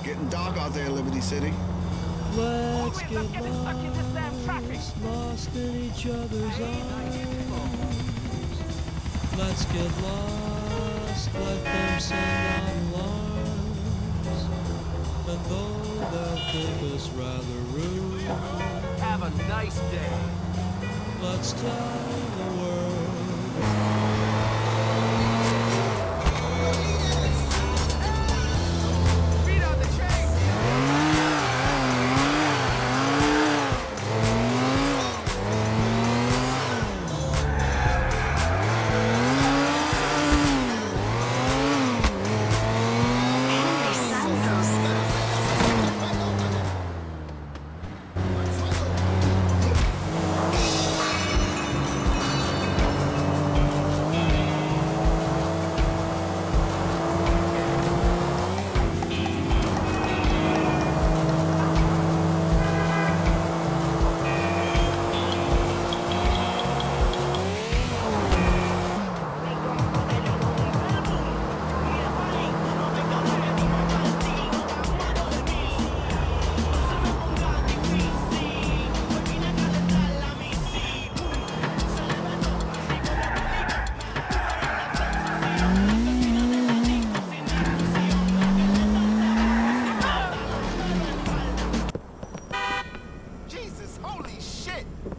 Getting dark out there, Liberty City. Let's get lost in each other's arms. Let's get lost, let them send out alarms. And though they'll think us rather rude, Have a nice day. let's tell the world. Feet on the train. Jesus, holy shit!